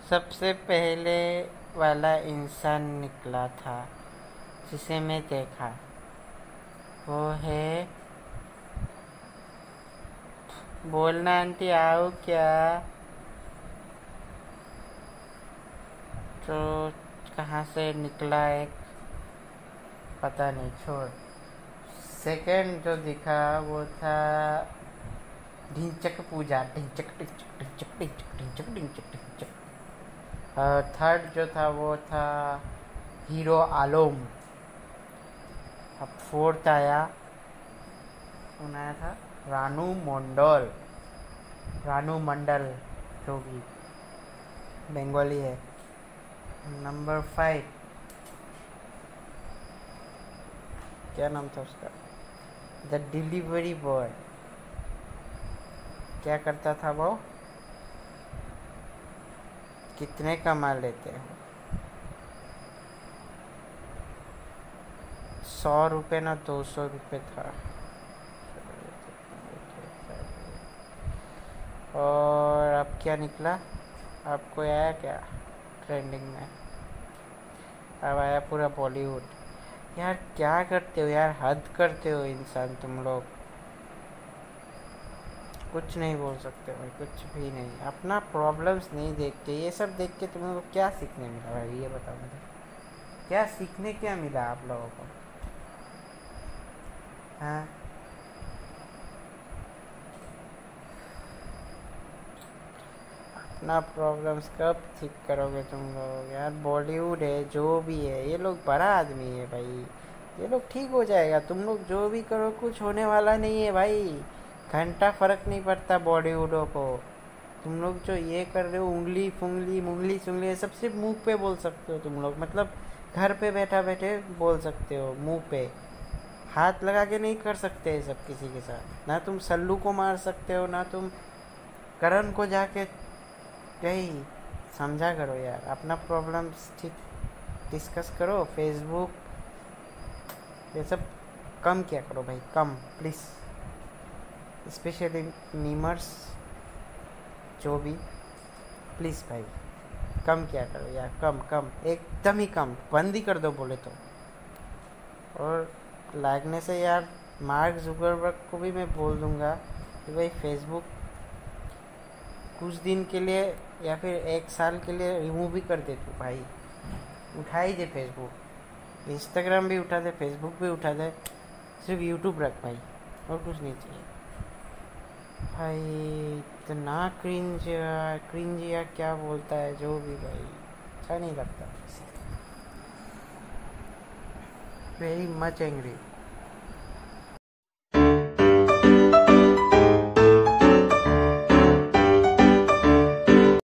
सबसे पहले वाला इंसान निकला था जिसे मैं देखा, वो है, बोलना आंटी आओ क्या। तो कहाँ से निकला एक, पता नहीं, छोड़। सेकंड जो दिखा वो था ढिंचक पूजा, ढिंचक ढिंचक ढिंचक ढिंचक ढिंचक ढिंचक ढिंचक। और थर्ड जो था वो था हीरो आलम। अब फोर्थ आया, कौन आया था, रानू मंडल, रानू मंडल, जो भी बंगाली है। नंबर 5, क्या नाम था उसका, द डिलीवरी बॉय। क्या करता था वो, कितने कमा लेते हो, 100 रुपये ना 200 रुपये था। और अब क्या निकला, आपको आया क्या ट्रेंडिंग में, अब आया पूरा बॉलीवुड। यार क्या करते हो यार, हद करते हो इंसान तुम लोग। कुछ नहीं बोल सकते भाई, कुछ भी नहीं, अपना प्रॉब्लम्स नहीं देख के, ये सब देख के तुम लोगों को क्या सीखने मिला भाई, ये बताओ मुझे, क्या सीखने क्या मिला आप लोगों को। हाँ, अपना प्रॉब्लम्स कब ठीक करोगे तुम लोग यार। बॉलीवुड है जो भी है, ये लोग बड़ा आदमी है भाई, ये लोग ठीक हो जाएगा। तुम लोग जो भी करो कुछ होने वाला नहीं है भाई, घंटा फर्क नहीं पड़ता बॉलीवुडों को। तुम लोग जो ये कर रहे हो, उंगली फुंगली मुंगली सुंगली, ये सब सिर्फ मुंह पे बोल सकते हो तुम लोग, मतलब घर पे बैठा बैठे बोल सकते हो, मुंह पे हाथ लगा के नहीं कर सकते ये सब किसी के साथ। ना तुम सल्लू को मार सकते हो, ना तुम करण को जाके, यही समझा करो यार, अपना प्रॉब्लम्स ठीक डिस्कस करो। फेसबुक ये सब कम किया करो भाई, कम प्लीज़, स्पेशली मीमर्स जो भी, प्लीज़ भाई कम किया करो यार, कम कम, एकदम ही कम, बंद ही कर दो बोले तो। और लागने से यार मार्क जुकरबर्ग को भी मैं बोल दूंगा कि भाई फेसबुक कुछ दिन के लिए या फिर 1 साल के लिए रिमूव भी कर दे तू भाई, उठा ही दे फेसबुक, इंस्टाग्राम भी उठा दे, फेसबुक भी उठा दे, सिर्फ यूट्यूब रख भाई, और कुछ नहीं चाहिए भाई। इतना क्रिंज, क्रिंज या क्या बोलता है जो भी भाई, अच्छा नहीं लगता, वेरी मच एंग्री।